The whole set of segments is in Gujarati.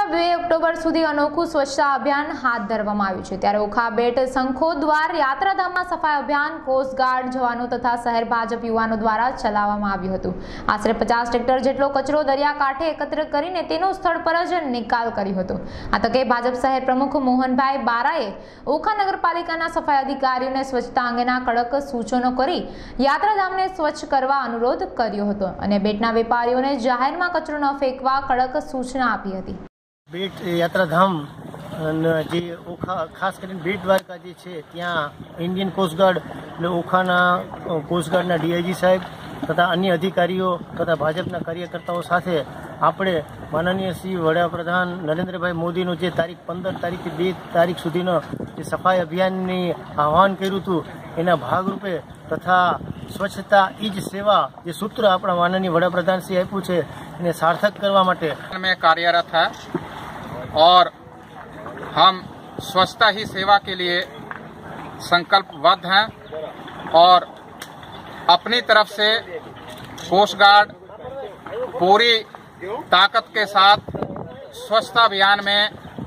2 ઓક્ટોબર સુધી અનોખું સ્વચ્છતા અભિયાન હાથ ધરવામાં આવ્યું છે। ત્યારે ઓખા બેટ સંખો દ્વારા યાત્રાધામમાં સફાઈ અભિયાન કોસ્ટગાર્ડ જવાનો તથા શહેર ભાજપ યુવાનો દ્વારા ચલાવવામાં આવ્યું હતું। આશરે 50 ટ્રેક્ટર જેટલો કચરો દરિયાકાંઠે એકત્ર કરીને તેનો સ્થળ પર જ નિકાલ કર્યો હતો। આ તકે ભાજપ શહેર પ્રમુખ મોહનભાઈ બારાએ ઓખા નગરપાલિકાના સફાઈ અધિકારીઓને સ્વચ્છતા અંગેના કડક સૂચનો કરી યાત્રાધામને સ્વચ્છ કરવા અનુરોધ કર્યો હતો અને બેટના વેપારીઓને જાહેરમાં કચરો ન ફેંકવા કડક સૂચના આપી હતી। बेट यात्राधाम जे ओखा खास करीने बेट द्वारका जे छे त्यां इंडियन कोस्टगार्ड એટલે ઓખાના કોસ્ટગાર્ડના ડીઆઈજી સાહેબ તથા અન્ય અધિકારીઓ તથા ભાજપના કાર્યકર્તાઓ સાથે આપણે માનનીય શ્રી વડાપ્રધાન નરેન્દ્રભાઈ મોદીનું જે તારીખ 15 તારીખથી 2 તારીખ સુધીનો જે સફાઈ અભિયાનની આહવાન કર્યું હતું એના ભાગરૂપે તથા स्वच्छता इज सेवा જે સૂત્ર આપણા માનનીય વડાપ્રધાન શ્રી આપ્યું છે એને સાર્થક કરવા માટે में कार्यरत है और हम स्वच्छता ही सेवा के लिए संकल्पबद्ध हैं और अपनी तरफ से कोस्ट गार्ड पूरी ताकत के साथ स्वच्छता अभियान में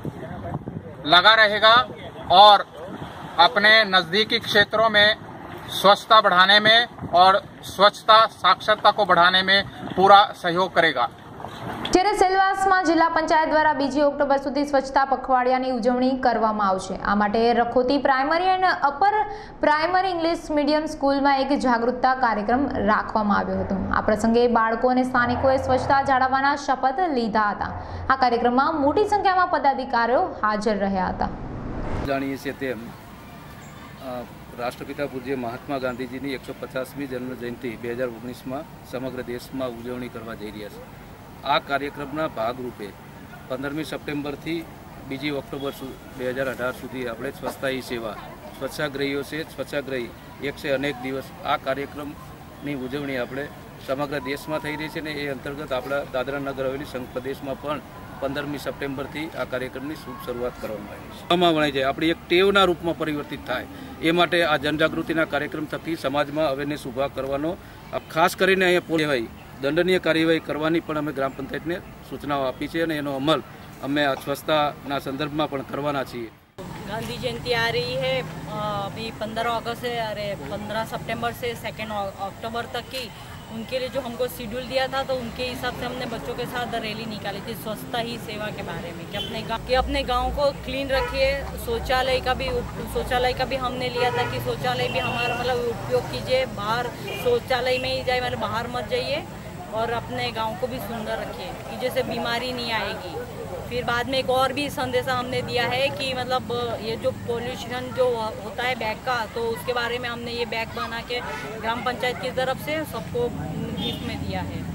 लगा रहेगा और अपने नज़दीकी क्षेत्रों में स्वच्छता बढ़ाने में और स्वच्छता साक्षरता को बढ़ाने में पूरा सहयोग करेगा। જ્યારે સેલવાસમાં જિલ્લા પંચાયત દ્વારા 2 ઓક્ટોબર સુધી સ્વચ્છતા પખવાડિયાની ઉજવણી કરવામાં આવશે। આ માટે રખોતી પ્રાઇમરી અને અપર પ્રાઇમરી ઇંગ્લિશ મીડિયમ સ્કૂલમાં એક જાગૃતતા કાર્યક્રમ રાખવામાં આવ્યો હતો। આ પ્રસંગે બાળકો અને સ્થાનિકોએ સ્વચ્છતા જાળવવાના શપથ લીધા હતા। આ કાર્યક્રમમાં મોટી સંખ્યામાં પદાધિકારીઓ હાજર રહ્યા હતા। જાણીએ છીએ તેમ राष्ट्रपिता पूज्य महात्मा गांधीजी 150મી जन्म जयंती 2019 में समग्र देश में उजवणी करवा जई रह्या छे। आ कार्यक्रमना भागरूपे 15મી सप्टेम्बर थी 2 ऑक्टोबर 2018 सुधी આપણે સ્વચ્છતા ही सेवा स्वच्छाग्रहीओ से स्वच्छाग्रही एक से अनेक दिवस आ कार्यक्रमनी उजवणी આપણે समग्र देश में थई रही है ने ए अंतर्गत आपड़ा दादरा नगर हवेली संघ प्रदेश में पण 15મી सप्टेम्बर थी आ कार्यक्रमની शुभ શરૂઆત કરવામાં આવી છે। વણાઈ જાય આપણી એક ટેવના રૂપમાં પરિવર્તિત થાય એ માટે આ જનજાગૃતિના કાર્યક્રમ થકી સમાજમાં અવેરનેસ ઊભા કરવાનો ખાસ કરીને અહીંયા કહેવાય દંડનીય કાર્યવાહી કરવાની પણ અમે ગ્રામ પંચાયતને સૂચનાઓ આપી છે અને એનો અમલ અમે આ સ્વચ્છતાના સંદર્ભમાં પણ કરવાના છીએ। गांधी जयंती आ रही है अभी 15 अगस्त से 15 सितंबर से 2 अक्टूबर तक की उनके लिए जो हमको शेड्यूल दिया था तो उनके हिसाब से हमने बच्चों के साथ रैली निकाली थी स्वच्छता ही सेवा के बारे में कि अपने गांव को क्लीन रखिए। शौचालय का भी हमने लिया था कि शौचालय भी हमारा मतलब उपयोग कीजिए, बाहर शौचालय में ही जाए मतलब बाहर मत जाइए और अपने गांव को भी सुंदर रखिए कि जैसे बीमारी नहीं आएगी। फिर बाद में एक और भी संदेशा हमने दिया है कि मतलब ये जो पोल्यूशन जो होता है बैग का तो उसके बारे में हमने ये बैग बना के ग्राम पंचायत की तरफ से सबको गिफ्ट में दिया है।